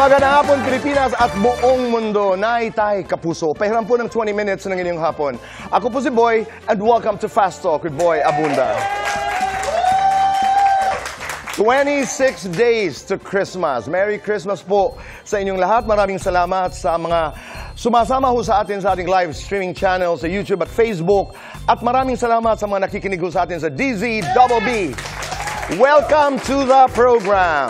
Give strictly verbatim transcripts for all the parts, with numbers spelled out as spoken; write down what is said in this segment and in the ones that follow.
Magandang hapon, Pilipinas at buong mundo. Naitay kapuso. Pahiram po ng twenty minutes ng inyong hapon. Ako po si Boy and welcome to Fast Talk with Boy Abunda. twenty-six days to Christmas. Merry Christmas po sa inyong lahat. Maraming salamat sa mga sumasama ho sa atin sa ating live streaming channel sa YouTube at Facebook. At maraming salamat sa mga nakikinig ho sa atin sa D Z Double B. Welcome to the program.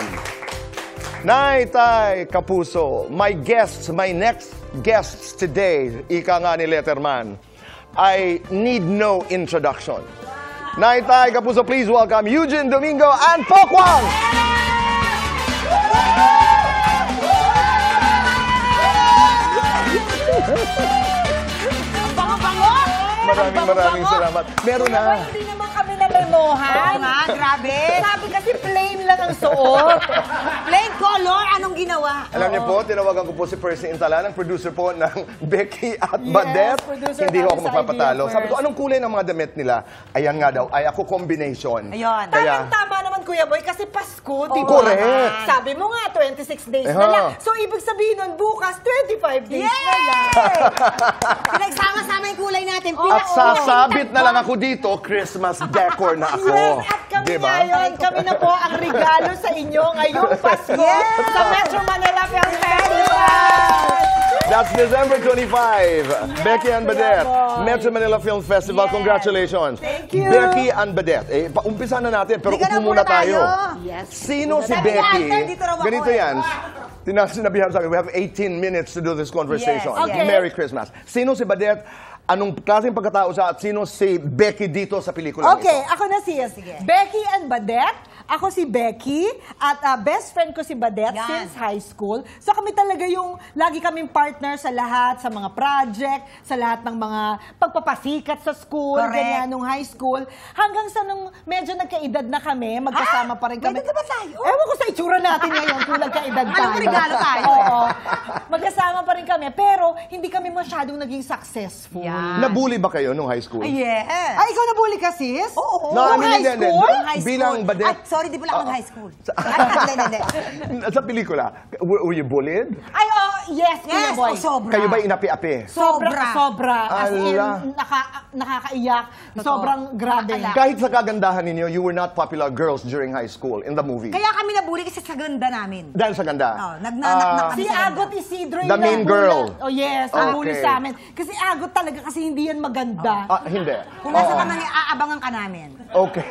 Naitay kapuso, my guests, my next guests today, ika nga ni Letterman, I need no introduction. Naitay kapuso, please welcome Eugene Domingo and Pokwang! Bango-bango! Maraming maraming salamat. Meron na. Hindi naman kami namemohan. Oo nga, grabe. Sabi kasi plain lang ang suot. Plain color, anong ginawa? Alam niyo po, tinawagan ko po si Percy Intalan, ang producer po ng Becky at Badet. producer Hindi ho ako namin sa magpapatalo. Idea Sabi ko, First. anong kulay ng mga damit nila? Ayan nga daw, ay ako combination. Ayun. Kaya, Tamang-tama naman, Kuya Boy, kasi Pasko, di ba? correct. Sabi mo nga, twenty-six days Eh, na ha. lang. So, ibig sabihin nun, bukas, twenty-five days na lang. Pinagsama-sama yung kulay natin. at sasabit na lang ako dito, Christmas decor na ako. Yes, at kami Diba? ngayon, kami na po ang regalo sa inyo ngayong Pasko sa Metro Manila Film Festival. That's December twenty-fifth. Becky and Badet, Boy. Metro Manila Film Festival. Yes. Congratulations. Thank you. Becky and Badet. Eh, paumpisa na natin, pero Halika upo na muna muna tayo. tayo. Yes. Sino si Sabi niya, Becky? Alter, dito raw ako Ganito eh. yan. Tina- Sinabihan sa akin, we have eighteen minutes to do this conversation. Yes, okay. Merry Christmas. Sino si Badet? Anong klaseng pagkatao siya? At sino si Becky dito sa pelikula Okay, ito? ako na si Sige. Becky and Badet. Ako si Becky at uh, best friend ko si Badet Yan. since high school. So kami talaga yung lagi kaming partner sa lahat, sa mga project, sa lahat ng mga pagpapasikat sa school, Correct. ganyan, nung high school. Hanggang sa nung medyo nagkaedad na kami, magkasama pa rin kami. May edad na ba tayo? Ewan ko sa itsura natin ngayon kung nagkaedad tayo. Anong regalo tayo? Oo. Magkasama pa rin kami, pero hindi kami masyadong naging successful. Yan. Nabully ba kayo nung high school? Yes. Ay, ikaw nabuli ka, sis? Oo. No, I Nung mean, high hindi, hindi. school? Nung high Bilang school. Badet. Ay, sorry, di pala ako ng high school. Sa- Ay, hindi, hindi, hindi. Sa pelikula, were, were you bullied? Ay, oh, yes, Kuya Yes, Boy. oh, sobra. Kayo ba inapi-api? Sobra, Sobra. sobra. As in, Ala. naka, nakakaiyak. Totoo. Sobrang grabe. Ala. Kahit sa kagandahan ninyo, you were not popular girls during high school in the movie. Kaya kami nabuli kasi sa ganda namin. Dahil sa ganda. Oh, nagnanak na Ah, kami. Si Agot Isidro yung The mean nabula- girl. Oh yes, ang bully Okay. sa amin. Kasi Agot talaga kasi hindi yan maganda. ah, hindi. Kung nasa Oo. naman, aabangan ka namin. Okay.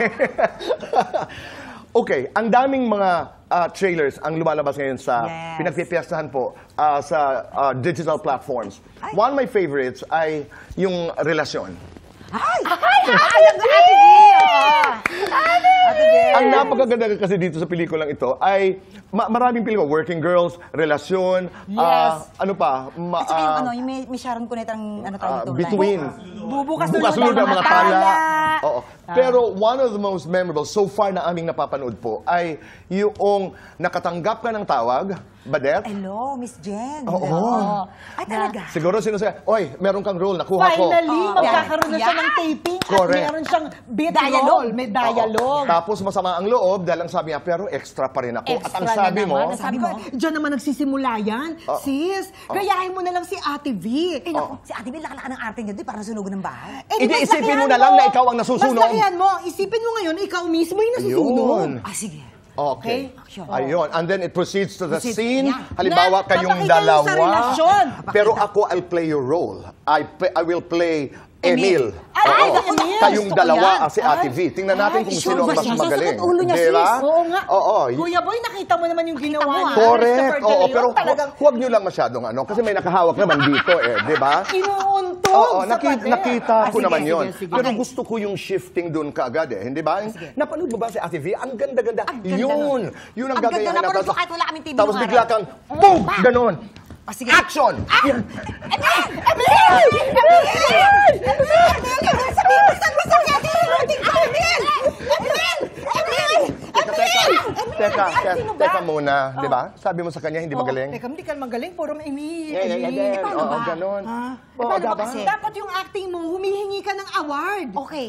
Okay, ang daming mga ah, trailers ang lumalabas ngayon sa Yes. pinagpipiyastahan po ah, sa ah, digital platforms. Ay. One of my favorites ay yung relasyon. Ay! Ay! Ay! Ang Ate B! oh. Ate B! Ang napakaganda kasi dito sa pelikulang ito ay ma- maraming pelikula, working girls, relasyon, ah, ano pa, ma- At saka yung ah, ano, yung may, may Sharon Cunetang ano ah, tawag ito? between. Bubukas Bukas lulod lulod ang mga tala. Oo. Ah. Pero one of the most memorable so far na aming napapanood po ay yung nakatanggap ka ng tawag, Badet. Hello, Miss Jen. Oo. Hello. Ay, talaga? Siguro sino siya, oy, meron kang role, nakuha ko. Finally, Oh, magkakaroon na siya yan. ng taping Correct. at meron siyang bit Dialogue. role. May dialogue. Oo. Tapos masama ang loob dahil ang sabi niya, pero extra pa rin ako. At ang Extra sabi na mo, naman. Sabi ko, diyan naman nagsisimula yan. Oh. Sis, gayahin mo na lang si Ate V. Eh, naku, si Ate B, laka-laka ng arte niya doon, parang sunugan ng bahay. Eh, di Hindi, mas isipin lakihan mo na lang na ikaw ang nasusunog. Mas lakihan mo. Isipin mo ngayon, ikaw mismo yung nasusunog. Yun. Ah, sige. Okay. Okay. Ayun. And then it proceeds to the Proceeds. scene. Yeah. Halimbawa, Na, kayong papakita yung dalawa. sa relasyon. Pero ako, I'll play your role. I, pa- I will play Emil. Emil. Ay, Oo. ay, Emil. Kayong Gusto ko dalawa yan. ah, si Ate V. Tingnan natin Ay, kung sure sino ang ba mas siya? magaling. Sasakit ulo niya, Di ba? sis. Oo nga. Oo. Kuya Boy, nakita mo naman yung ginawa mo, niya. ah. Correct. Christopher De Oo, Leon, pero talagang hu- huwag nyo lang masyadong ano. Kasi may nakahawak naman dito eh. Di ba? inuuntog Oo, sa naki- pader. nakita Ah, ko sige, naman sige, yon. sige. Pero Okay. gusto ko yung shifting doon kaagad eh. Hindi ba? Sige. Napanood mo ba si Ate V? Ang ganda-ganda. Ang ganda Yun. Yun ang Ang ganda, gagayahin napanood natin. ko kahit wala kaming T V Tapos nung bigla araw. kang, boom! Bang! Ganon. Ah, sige. Action! Emil! Emil! Emil! Emil! Sabihin mo, saan mo sa Ate Emil! Emil! Emil! Emil! Teka, teka, teka, teka, sino ba? teka muna, di ba? Sabi mo sa kanya, hindi Oh, magaling. Teka, hindi ka magaling. Puro Emil. Yeah, yeah, yeah, Emil. yeah. paano Oo, ba? ganon. Ha? Oo, paano ba dapat. kasi? Dapat yung acting mo, humihingi ka ng award. Okay.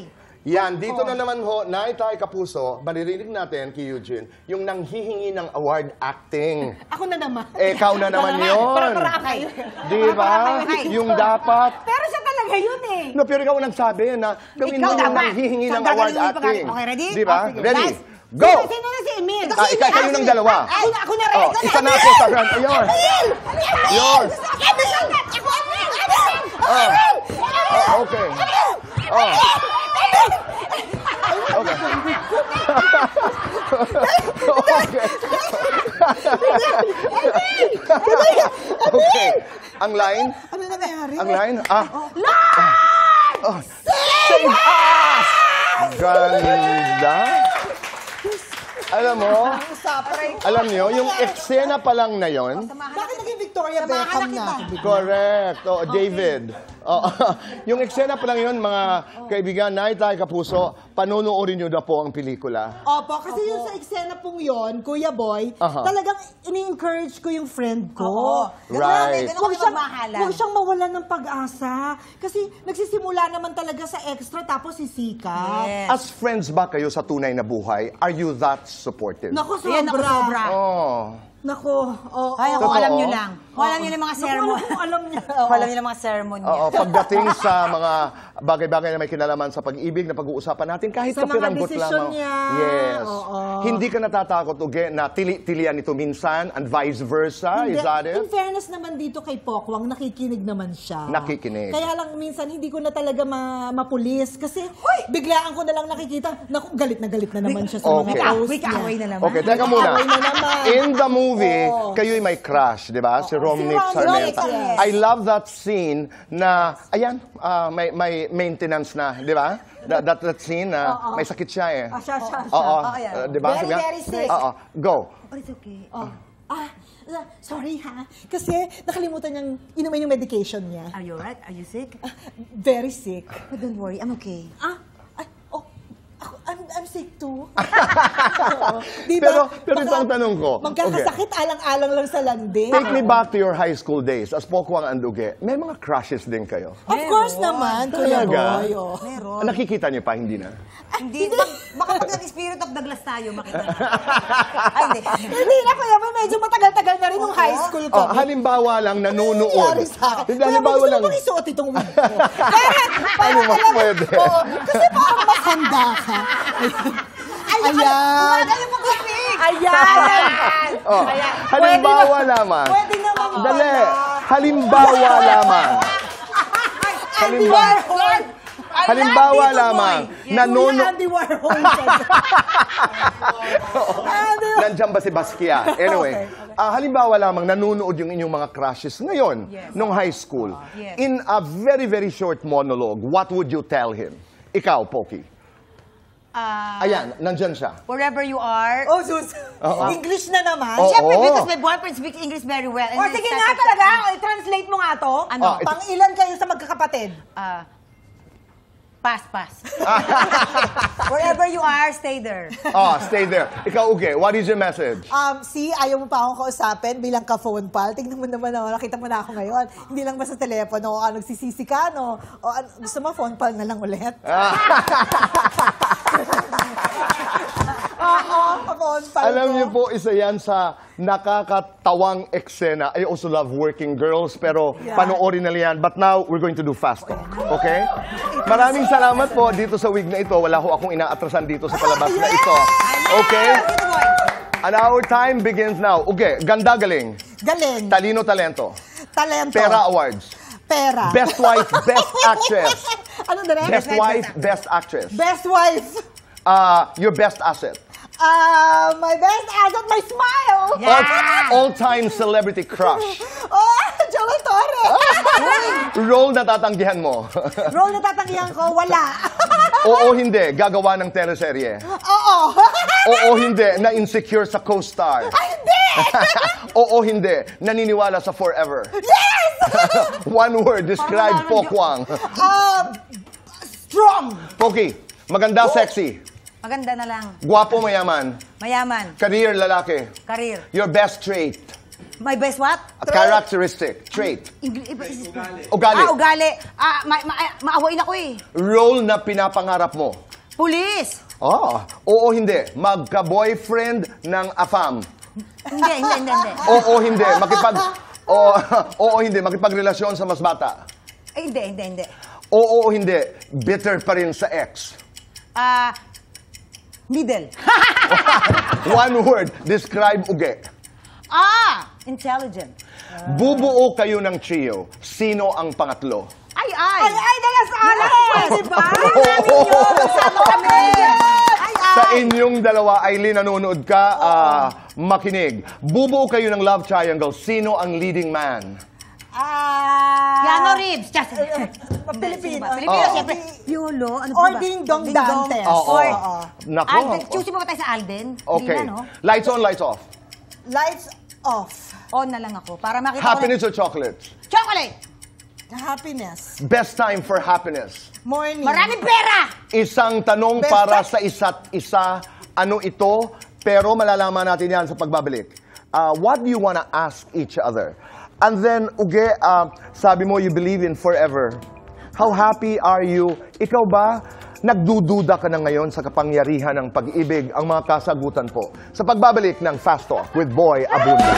Yan, dito na naman ho, Nay Tay Kapuso, maririnig natin kay Eugene, yung nanghihingi ng award acting. Ako na naman. Eh, ikaw na naman yun. Para-para kayo. Di ba? Yung dapat. Pero siya talaga yun eh. No, pero ikaw ang nagsabi na gawin mo Ikaw yung dapat. nanghihingi So, ng award gagaling mo yung acting. pag- okay, ready? Di ba? Okay, Ready? guys. Go! Sino, sino na si Emil? Ah, ikaw, kayo ng dalawa. Ako na, ako na rin. Oh, isa na ako sa front. Ayun. Yun. Oh. Oh, okay. Oh. Okay. okay. Okay. Ang line? Ano nangyari? Ang line? Ah. Oh. Save us! Ganda. Alam mo, alam nyo, yung eksena pa lang na yon. Bakit naging Victoria Beckham na? Correct. Oh, David. Oh, yung eksena pa lang yun, mga kaibigan, Nay Tay Kapuso, panunuorin nyo na po ang pelikula. Opo, kasi yung sa eksena pong yun, Kuya Boy, Aha. talagang ini-encourage ko yung friend ko. Oo. Right. Ganun Huwag kami siyang, magmahalan. huwag siyang mawalan ng pag-asa. Kasi nagsisimula naman talaga sa extra tapos sisikat. Yes. As friends ba kayo sa tunay na buhay? Are you that supportive? Naku, sobra. Ayan, naku, sobra. Oh. Naku, oo. Ay, kung Totoo? alam nyo lang. Kung alam nyo lang mga Naku, sermon. alam- alam niya. Kung alam nyo lang mga sermon niya. Oo, pagdating sa mga bagay-bagay na may kinalaman sa pag-ibig na pag-uusapan natin, kahit Sa mga kapiranggot desisyon lamang. niya. Yes. Oo. Hindi ka natatakot, uge, na tili-tilian ito minsan and vice versa? Hindi. Is that it? In fairness naman dito kay Pokwang, nakikinig naman siya. Nakikinig. Kaya lang minsan hindi ko na talaga ma mapulis kasi biglaan ko na lang nakikita, naku, galit na galit na naman siya sa Okay. mga post Wait, niya. away na naman. Okay, teka muna. Away na naman. In the movie, Oo. kayo'y may crush, di ba? Si Romnick Romnick, Sarmenta. yes. I love that scene na, ayan, ah, may, may maintenance na, di ba? That, that, that scene na Oo. may sakit siya eh. Ah, siya, siya, siya. Oo, Oo, yan. ah, di ba? Very, Sabi nga? very sick. Oo, go. Oh, it's okay. Oh. Ah, ah, sorry ha. Kasi nakalimutan niyang inumin yung medication niya. Are you alright? Are you sick? Very sick. Oh, don't worry, I'm okay. Ah, ay, oh, ako, I'm, I'm sick too. Oo. Di ba? Pero, pero ito Baka ang tanong ko. Magkakasakit, alang-alang lang sa landi. Take me back to your high school days as Pokwang and Uge. May mga crushes din kayo? Of course naman, Kuya Talaga? Boy. Oh. Meron. Nakikita niyo pa, hindi na? Hindi, baka pag nag-spirit of Douglas tayo, makita na. Ay, hindi. Hindi na, Kuya Boy. Medyo matagal-tagal na rin nung high school ko. Oh, halimbawa lang, nanonood. Nangyari sa akin. Hindi, Kuya Boy, halimbawa gusto lang. mo bang isuot itong wig ko? Ano mas pwede? Oo, kasi parang mas handa ka. Ayan. Umaga yung pag-speak! Ayan. Oh, halimbawa lamang. Pwede naman Dali. pala. Halimbawa lamang. Halimbawa. Warhol. Halimbawa lamang. Kuya Nanono... Andy Warhol. Nandiyan ba si Basquiat? Anyway, ah, halimbawa lamang, nanonood yung inyong mga crushes ngayon, Yes. nung high school. Yes. In a very, very short monologue, what would you tell him? Ikaw, Poki. Ah, Ayan, nandyan siya. wherever you are. Oh, sus. Oo. English na naman. Oo. Siyempre, because my boyfriend speaks English very well. O, sige nga talaga. I-translate mo nga to. Ano? Oh, ito- Pang ilan kayo sa magkakapatid? Ah, pass, pass. Wherever you are, stay there. Oh, stay there. Ikaw, Uge, what is your message? Um, see, ayaw mo pa akong kausapin bilang ka-phone pal. Tingnan mo naman ako, nakita mo na ako ngayon. Hindi lang ba sa telepono, o ano, nagsisisi ka, no? O ano, gusto mo, phone pal na lang ulit? Oo, pa-phone pal Alam ko. niyo po, isa yan sa nakakatawang eksena. I also love working girls, pero Yeah. panoorin na yan. But now, we're going to do fast talk. Okay? Maraming salamat po dito sa wig na ito. Wala ho akong inaatrasan dito sa palabas na ito. Okay? And our time begins now. Okay, ganda galing. Galing. Talino talento. Talento. Pera Awards. Pera. Best wife, best actress. Ano na rin? Best wife, best actress. Best wife. Uh, your best asset. Ah, my best asset, my smile. All, all-time celebrity crush. Oh, Joel Torre. Role na tatanggihan mo. Role na tatanggihan ko, wala. Oo, hindi. Gagawa ng teleserye. Oo. Oo, hindi. Na-insecure sa co-star. Ay, hindi! Oo, hindi. Naniniwala sa forever. Yes! One word, describe Pokwang. Um, strong. Poki, maganda, sexy. Maganda na lang. Guwapo, mayaman. Mayaman. Career, lalaki. Career. Your best trait. My best what? A characteristic. Trait. English, iba, is- Ugali. Ah, ugali. Ah, ma ma maawain ako eh. Role na pinapangarap mo. Pulis. Oh, oo, hindi. Magka-boyfriend ng afam. Hindi, hindi, hindi, hindi. Oo, hindi. Makipag... Oo, oo, hindi. Makipagrelasyon sa mas bata. Ay, hindi, hindi, hindi. Oo, hindi. Bitter pa rin sa ex. Ah, middle. One word. Describe uge. Ah, intelligent. Bubuo kayo ng trio. Sino ang pangatlo? Ay, ay. Ay, ay, dala sa alam ko, di ba? Kasama kami. Ay, ay. Sa inyong dalawa, Aileen, nanonood ka, ah, makinig. Bubuo kayo ng love triangle. Sino ang leading man? Ah... Keanu Reeves. Just, Pilipino. Pilipino, Oo. siyempre. Piolo, ano Or ba? Ding Dong Ding Dantes. Oo. Or, Oo. Nako. Alden. Choosy mo ba tayo sa Alden? Okay. Hindi na, no? Lights on, lights off. Lights off. On na lang ako. Para makita Happiness ko or chocolates? na. Chocolate. Happiness. Best time for happiness. Morning. Maraming pera. Isang tanong Best para time- sa isa't isa. Ano ito? Pero malalaman natin yan sa pagbabalik. Uh, what do you wanna ask each other? And then, Uge, uh, sabi mo you believe in forever. How happy are you? Ikaw ba, nagdududa ka na ngayon sa kapangyarihan ng pag-ibig? Ang mga kasagutan po. Sa pagbabalik ng Fast Talk with Boy Abunda.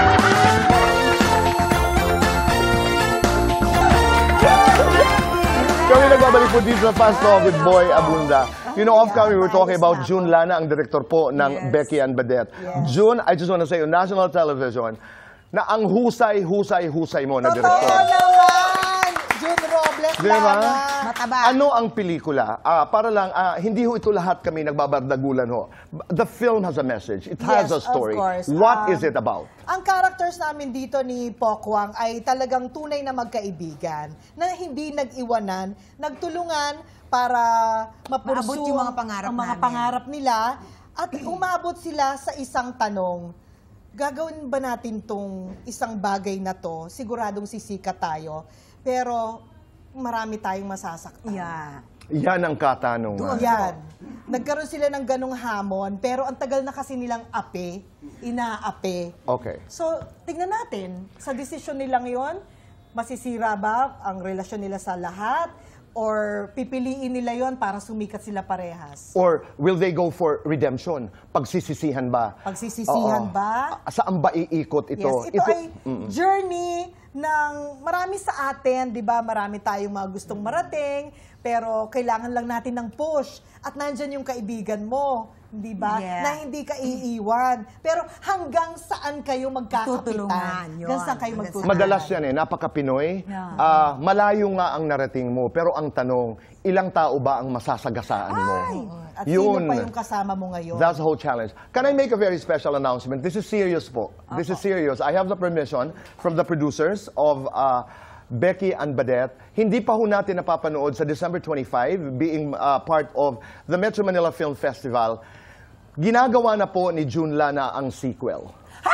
Kami nagbabalik po dito sa Fast Talk with Boy Abunda. You know, off camera, we were talking about June Lana, ang director po ng Yes. Becky and Badette. Yes. June, I just want to say, on national television, na ang husay, husay, husay mo na Totoo director. naman! June Robles, Di ba? Lana. Mataba. Ano ang pelikula? Ah, para lang, ah, hindi ho ito lahat kami nagbabardagulan ho. The film has a message. It has Yes, a story. of course. What Um, is it about? Ang characters namin dito ni Pokwang ay talagang tunay na magkaibigan na hindi nag-iwanan, nagtulungan para mapursu Maabot yung mga pangarap ang mga namin. pangarap nila at umabot sila sa isang tanong. Gagawin ba natin tong isang bagay na to? Siguradong sisikat tayo. Pero marami tayong masasaktan. Yeah. Yan ang katanungan. Yan. Nagkaroon sila ng ganong hamon, pero ang tagal na kasi nilang ape, inaape. Okay. So, tingnan natin, sa desisyon nilang yon, masisira ba ang relasyon nila sa lahat? Or pipiliin nila yon para sumikat sila parehas? Or will they go for redemption? Pagsisisihan ba? Pagsisisihan Oo. ba? Ah, Saan ba iikot ito? Yes, ito, ay journey ng marami sa atin, di ba? Marami tayong mga gustong marating, pero kailangan lang natin ng push. At nandyan yung kaibigan mo, di ba? Yeah. Na hindi ka iiwan. Pero hanggang saan kayo magkakapitan? Tutulungan, yun. Hanggang saan kayo Hanggang magtutulungan? Madalas yan eh, napaka-Pinoy. Yeah. Ah, malayo nga ang narating mo, pero ang tanong, ilang tao ba ang masasagasaan mo? At sino pa yung kasama mo ngayon? That's the whole challenge. Can I make a very special announcement? This is serious po. This is serious. I have the permission from the producers of uh, Becky and Badette. Hindi pa ho natin napapanood sa December twenty-fifth, being uh, part of the Metro Manila Film Festival. Ginagawa na po ni June Lana ang sequel.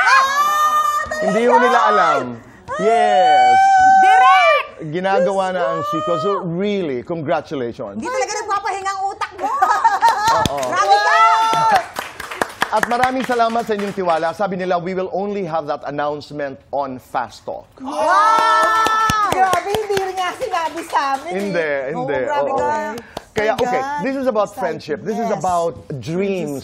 Hindi ho nila alam. Yes. Direct! Ginagawa na ang sequel. So really, congratulations. Hindi talaga nagpapahinga ang utak mo. Grabe ka! At maraming salamat sa inyong tiwala. Sabi nila, we will only have that announcement on Fast Talk. Wow! Grabe, hindi rin nga sinabi sa amin. Hindi, eh. hindi. Oo, grabe Oo. ka. Kaya, My okay, God. this is about Excited. friendship. This is Yes. about dreams.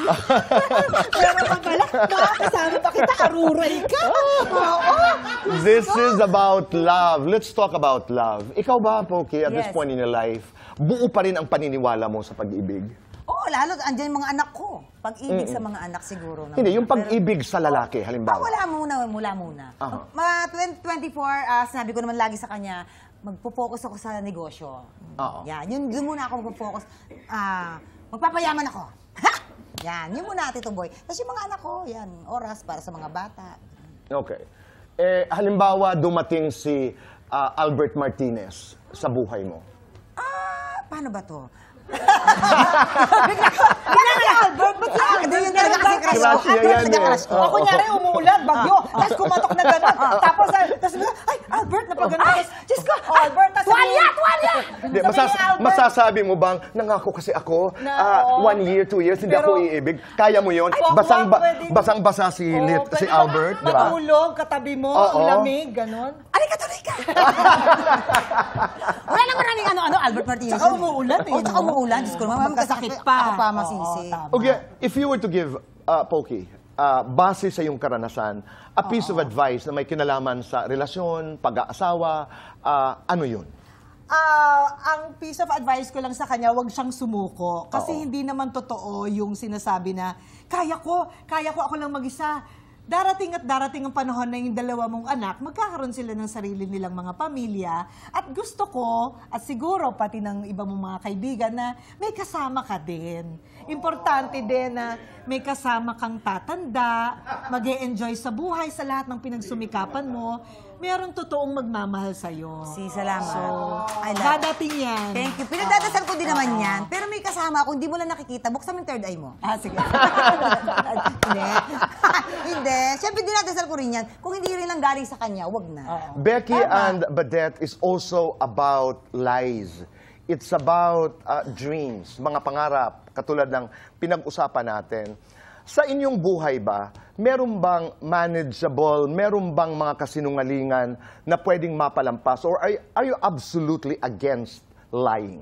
Pero pa pala, nakakasama pa kita, aruray ka. Oo. This is about love. Let's talk about love. Ikaw ba, Poki, at this Yes. point in your life, buo pa rin ang paniniwala mo sa pag-ibig? Oo, lalo, andyan yung mga anak ko. Pag-ibig sa mga anak siguro. naman. Hindi, yung Pero- pag-ibig sa lalaki, Ah, halimbawa. wala muna, mula muna. Aha. Mga twenty twenty-four, ah, sinabi ko naman lagi sa kanya, magpo-focus ako sa negosyo. Oo. Yan, yun, yun muna ako magpo-focus. Ah, magpapayaman ako. Ha! Yan, yun muna, Tito Boy. Tapos yung mga anak ko, yan, oras para sa mga bata. Okay. Eh, halimbawa, dumating si ah, Albert Martinez sa buhay mo. Ah, paano ba to? Bigla ko, bigla ko, Albert, ba't yan? Ganun yung talaga kasi crush crush niya yan Albert, eh. crush ko. O Oo. kunyari umuulan, bagyo, tapos kumatok na gano'n. Tapos, ah, tapos, ay, Albert, napagano'n. Tapos, Diyos ko, Albert, tapos Tuwalya, tuwalya! Hindi, Sabi masas- ni Albert- masasabi mo bang, nangako kasi ako, Na, ah, oo. one year, two years, hindi Pero- ako iibig. Kaya mo yun? Ay, wag, Basang, wag, ba, pwedeng- basang-basa si, Oo, Lit, pwede si ba Albert, di ba? Matulog, katabi mo, Oo. ang lamig, gano'n. Alika, tuloy ka! Wala lang maraming ano-ano, Albert Martinez. Tsaka umuulan eh, Oo, tsaka no? umuulan. Diyos ko, naman magkasakit pa. Ako pa masisi. Oo, tama. Okay, if you were to give, uh, Pokey, uh, base sa iyong karanasan, a piece of advice na may kinalaman sa relasyon, pag-aasawa, uh, ano yun? Ah, ang piece of advice ko lang sa kanya, wag siyang sumuko. Kasi Oo. hindi naman totoo yung sinasabi na, kaya ko, kaya ko ako lang mag-isa. Darating at darating ang panahon na yung dalawa mong anak, magkakaroon sila ng sarili nilang mga pamilya. At gusto ko, at siguro pati ng iba mong mga kaibigan, na may kasama ka din. Importante din na may kasama kang tatanda, mag-e-enjoy sa buhay, sa lahat ng pinagsumikapan mo. Merong totoong magmamahal sa'yo. Si, salamat. So, I love dadating yan. Thank you. Pinagdadasal ko din naman yan. Pero may kasama ako, hindi mo lang nakikita. Buksan mo yung third eye mo. Ah, sige. Hindi. Hindi. Siyempre, dinadasal ko rin yan. Kung hindi rin lang galing sa kanya, wag na. Becky Tama. and Badette is also about lies. It's about uh, dreams, mga pangarap, katulad ng pinag-usapan natin. Sa inyong buhay ba, meron bang manageable, meron bang mga kasinungalingan na pwedeng mapalampas? Or are, are you absolutely against lying?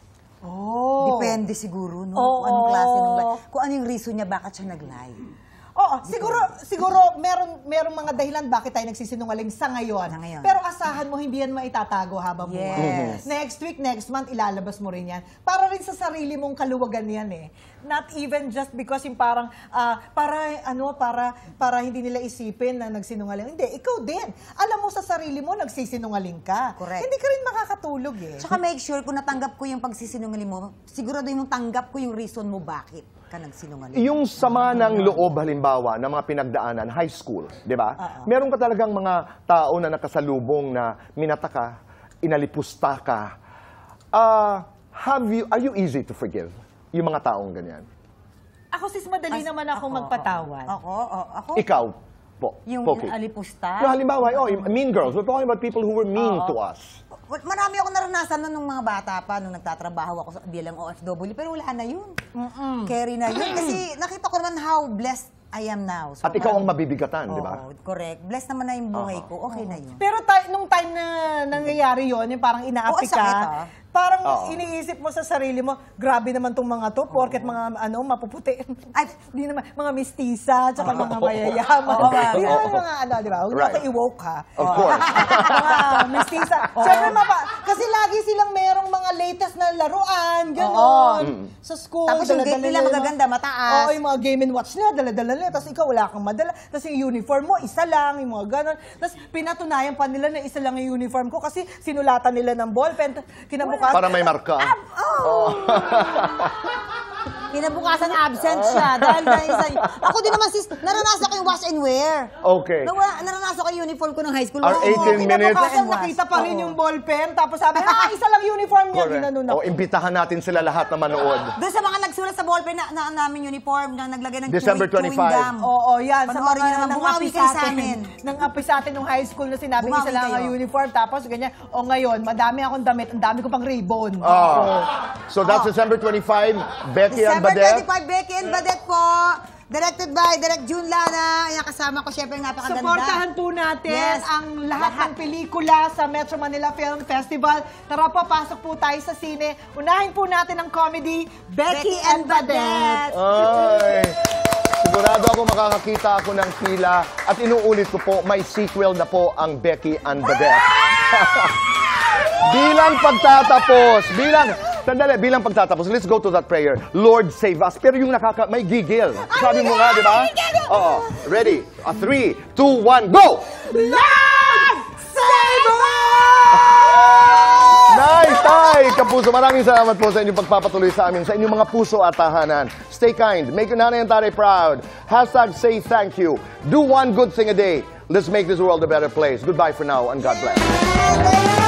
Oh. Depende siguro, no? Oo. Kung anong klase ng lie. Kung ano yung reason niya, bakit siya nag-lie. Oo, siguro siguro meron merong mga dahilan bakit tayo nagsisinungaling sa ngayon. Sa ngayon. Pero asahan mo hindi yan maitatago habang buhay. Yes. Next week, next month ilalabas mo rin yan. Para rin sa sarili mong kaluwagan yan eh. Not even just because yung parang ah, para ano para para hindi nila isipin na nagsinungaling. Hindi, ikaw din. Alam mo sa sarili mo nagsisinungaling ka. Correct. Hindi ka rin makakatulog eh. Tsaka make sure kung natanggap ko yung pagsisinungaling mo, sigurado yung tanggap ko yung reason mo bakit ka nagsinungaling. Yung sama ng loob, halimbawa, ng mga pinagdaanan, high school, di ba? Oo. Meron ka talagang mga tao na nakasalubong na minata ka, inalipusta ka. Ah, have you, are you easy to forgive? Yung mga taong ganyan. Ako sis madali As- naman ako ako, magpatawad. Ako, oo, ako. Ikaw, po, Yung Poki. alipusta. Yung halimbawa, oh, yung mean girls. We're talking about people who were mean to us. Marami ako naranasan nun nung mga bata pa, nung nagtatrabaho ako sa, bilang O F W, pero wala na yun. Carry na yun. Kasi nakita ko naman how blessed I am now. So, At ikaw ang parang- mabibigatan, di ba? Oo, correct. Blessed naman na yung buhay ko. Okay na yun. Pero ta- nung time na nangyayari yon, yung parang Oo, inaapi sakit, ka, ah. parang Oo. iniisip mo sa sarili mo, grabe naman tong mga to, porket mga ano, mapuputi. Ay, di naman, mga mistisa, tsaka mga mayayaman. Oo, Di oo, naman oo. mga ano, di ba? Huwag Right. na i-woke ha. Of course. mga mistisa. Siyempre, mapa, kasi lagi silang merong mga latest na laruan, gano'n. Sa school, Tapos yung gate dala-dala nila nila, magaganda, mataas. Oo, yung mga game and watch nila, dala-dala nila. Tapos ikaw wala kang madala. Tapos yung uniform mo, isa lang, yung mga gano'n. Tapos pinatunayan pa nila na isa lang yung uniform ko kasi sinulatan nila ng ballpen. Kinabukasan. Para may marka. Oh! Kinabukasan absent siya dahil dahil sa ako din naman sis naranasan ko yung wash and wear. Okay. Nawa, naranasan ko yung uniform ko ng high school. Our Oo, eighteen minutes. Kinabukasan wash. nakita pa rin Oo. yung ballpen. Tapos sabi, ah, isa lang uniform niya. Correct. Ginanon O, ako. imbitahan natin sila lahat na manood. Doon sa mga nagsulat sa ballpen na, na namin uniform na naglagay ng December chewing- chewing twenty-five. gum. Oo, yan. Sa Panoorin mga niyo naman, nang bumawi api kayo sa sa atin. amin. Nang api sa atin nung high school na sinabi Bumawi isa lang kayo. ang uniform. Tapos ganyan, o ngayon, madami akong damit. Ang dami ko pang ribbon. Ah. So that's December twenty-five. Becky and December Badette. twenty-five, Becky and Badette po. Directed by Direct June Lana. Ayan, kasama ko syempre napakaganda. Supportahan po natin Yes. ang lahat, Lahat. ng pelikula sa Metro Manila Film Festival. Tara po, pasok po tayo sa sine. Unahin po natin ang comedy, Becky, Becky and and Badette. Ay, sigurado ako makakakita ako ng pila. At inuulit ko po, may sequel na po ang Becky and Badette. Bilang pagtatapos, bilang, sandali, bilang pagtatapos, let's go to that prayer. Lord, save us. Pero yung nakaka, may gigil. Sabi mo nga, di ba? Oo. Ready? A three, two, one, go! Lord, save Nice, tay! Kapuso, maraming salamat po sa inyong pagpapatuloy sa amin, sa inyong mga puso at tahanan. Stay kind. Make your nanay and tatay proud. Hashtag say thank you. Do one good thing a day. Let's make this world a better place. Goodbye for now and God bless. us!